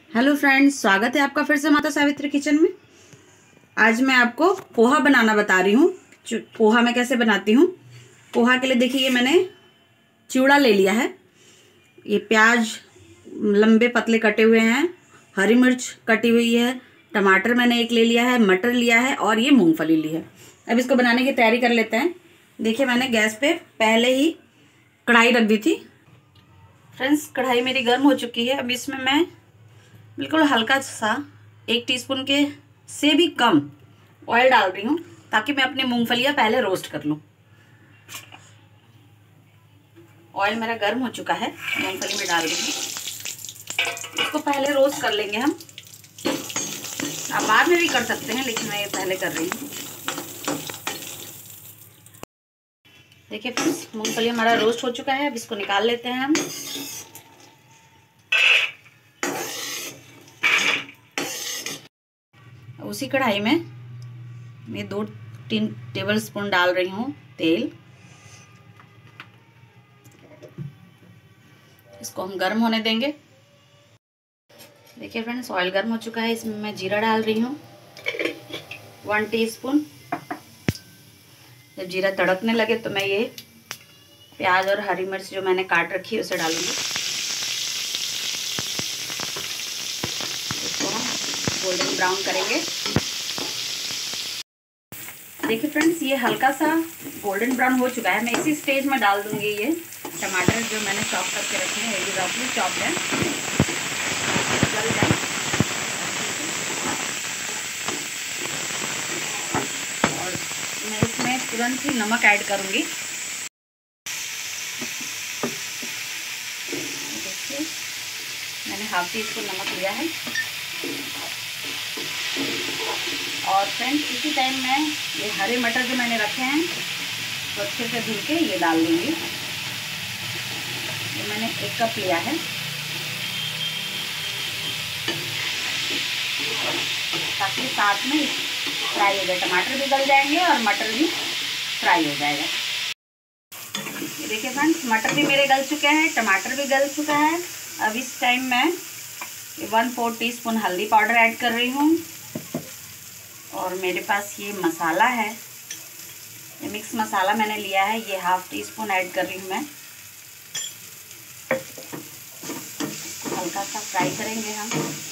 Hello friends, स्वागत है आपका फिर से माता सावित्री किचन में। आज मैं आपको पोहा बनाना बता रही हूँ। पोहा मैं कैसे बनाती हूँ। पोहा के लिए देखिए, ये मैंने चिवड़ा ले लिया है। ये प्याज लंबे पतले कटे हुए हैं, हरी मिर्च कटी हुई है, टमाटर मैंने एक ले लिया है, मटर लिया है और ये मूंगफली ली है। अब इसको बनाने की तैयारी कर लेते हैं। देखिए, मैंने गैस पे पहले ही कढ़ाई रख दी थी। फ्रेंड्स, कढ़ाई मेरी गर्म हो चुकी है। अब इसमें मैं बिल्कुल हल्का सा 1 टीस्पून के से भी कम ऑयल डाल रही हूँ, ताकि मैं अपनी मूंगफलियाँ पहले रोस्ट कर लूँ। ऑयल मेरा गर्म हो चुका है, मूंगफली में डाल दूँगी। इसको पहले रोस्ट कर लेंगे हम। आप बाद में भी कर सकते हैं, लेकिन मैं ये पहले कर रही हूँ। देखिए फ्रेंड्स, मूंगफली हमारा रोस्ट हो चुका है। अब इसको निकाल लेते हैं हम। उसी कढ़ाई में मैं 2-3 टेबल स्पून डाल रही हूँ तेल। इसको हम गर्म होने देंगे। देखिए फ्रेंड्स, ऑयल गर्म हो चुका है। इसमें मैं जीरा डाल रही हूँ 1 टीस्पून। जब जीरा तड़कने लगे तो मैं ये प्याज और हरी मिर्च जो मैंने काट रखी है उसे डालूंगी। इसको हम गोल्डन ब्राउन करेंगे। देखिए फ्रेंड्स, ये हल्का सा गोल्डन ब्राउन हो चुका है। मैं इसी स्टेज में डाल दूंगी ये टमाटर जो मैंने चॉप करके रखे हैं। ये रफली चॉप है, और मैं इसमें तुरंत ही नमक ऐड करूंगी। देखिए, मैंने ½ टीस्पून नमक लिया है। और फ्रेंड्स, इसी टाइम में ये हरे मटर जो मैंने रखे हैं तो अच्छे से धुल के ये डाल दूंगी। ये मैंने 1 कप लिया है, ताकि साथ में फ्राई हो जाए। टमाटर भी गल जाएंगे और मटर भी फ्राई हो जाएगा। ये देखिए फ्रेंड्स, मटर भी मेरे गल चुके हैं, टमाटर भी गल चुका है। अब इस टाइम मैं 1/4 टीस्पून हल्दी पाउडर ऐड कर रही हूँ। और मेरे पास ये मसाला है, ये मिक्स मसाला मैंने लिया है, ये ½ टीस्पून ऐड कर रही हूँ मैं। हल्का सा फ्राई करेंगे हम।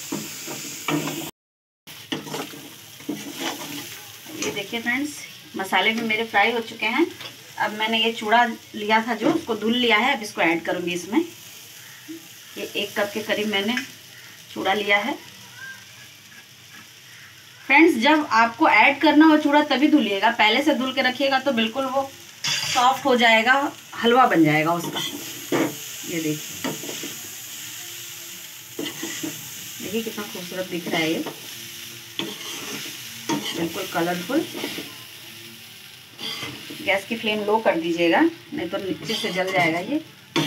ये देखिए फ्रेंड्स, मसाले भी मेरे फ्राई हो चुके हैं। अब मैंने ये चूड़ा लिया था जो, उसको धुल लिया है। अब इसको ऐड करूँगी इसमें। ये 1 कप के करीब मैंने चूड़ा लिया है। फ्रेंड्स, जब आपको ऐड करना हो चूड़ा तभी धुलिएगा। पहले से धुल के रखिएगा तो बिल्कुल वो सॉफ्ट हो जाएगा, हलवा बन जाएगा उसका। ये देखिए, देखिए कितना खूबसूरत दिख रहा है ये, बिल्कुल कलरफुल। गैस की फ्लेम लो कर दीजिएगा, नहीं तो नीचे से जल जाएगा ये।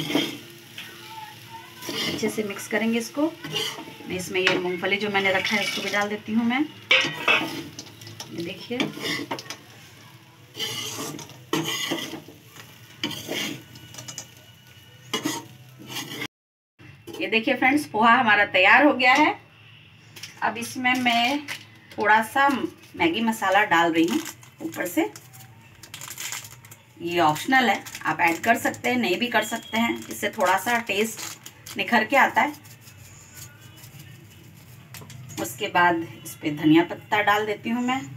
अच्छे से मिक्स करेंगे इसको। इसमें ये मूंगफली जो मैंने रखा है इसको भी डाल देती हूँ मैं। ये देखिए, ये देखिए फ्रेंड्स, पोहा हमारा तैयार हो गया है। अब इसमें मैं थोड़ा सा मैगी मसाला डाल रही हूँ ऊपर से। ये ऑप्शनल है, आप ऐड कर सकते हैं, नहीं भी कर सकते हैं। इससे थोड़ा सा टेस्ट निखर के आता है। उसके बाद इस पे धनिया पत्ता डाल देती हूँ मैं।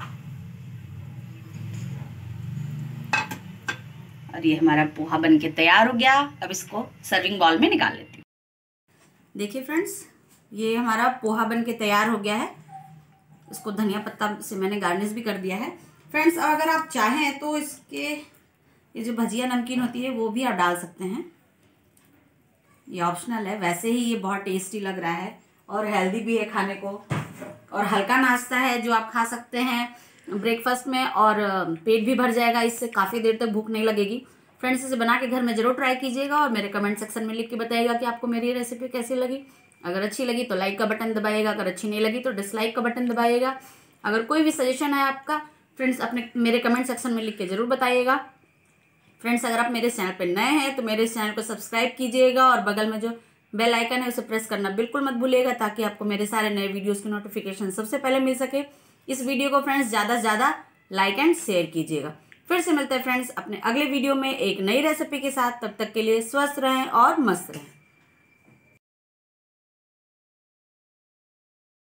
और ये हमारा पोहा बनके तैयार हो गया। अब इसको सर्विंग बाउल में निकाल लेती हूँ। देखिए फ्रेंड्स, ये हमारा पोहा बनके तैयार हो गया है। इसको धनिया पत्ता से मैंने गार्निश भी कर दिया है। फ्रेंड्स, अगर आप चाहें तो इसके ये जो भजिया नमकीन होती है वो भी आप डाल सकते हैं। ये ऑप्शनल है। वैसे ही ये बहुत टेस्टी लग रहा है और हेल्दी भी है खाने को, और हल्का नाश्ता है जो आप खा सकते हैं ब्रेकफास्ट में, और पेट भी भर जाएगा। इससे काफ़ी देर तक भूख नहीं लगेगी। फ्रेंड्स, इसे बना के घर में ज़रूर ट्राई कीजिएगा और मेरे कमेंट सेक्शन में लिख के बताइएगा कि आपको मेरी रेसिपी कैसी लगी। अगर अच्छी लगी तो लाइक का बटन दबाइएगा, अगर अच्छी नहीं लगी तो डिसलाइक का बटन दबाइएगा। अगर कोई भी सजेशन है आपका फ्रेंड्स, अपने मेरे कमेंट सेक्शन में लिख के ज़रूर बताइएगा। फ्रेंड्स, अगर आप मेरे चैनल पर नए हैं तो मेरे चैनल को सब्सक्राइब कीजिएगा और बगल में जो बेल आइकन है उसे प्रेस करना बिल्कुल मत भूलिएगा, ताकि आपको मेरे सारे नए वीडियोस की नोटिफिकेशन सबसे पहले मिल सके। इस वीडियो को फ्रेंड्स ज़्यादा से ज़्यादा लाइक एंड शेयर कीजिएगा। फिर से मिलते हैं फ्रेंड्स अपने अगले वीडियो में एक नई रेसिपी के साथ। तब तक के लिए स्वस्थ रहें और मस्त रहें।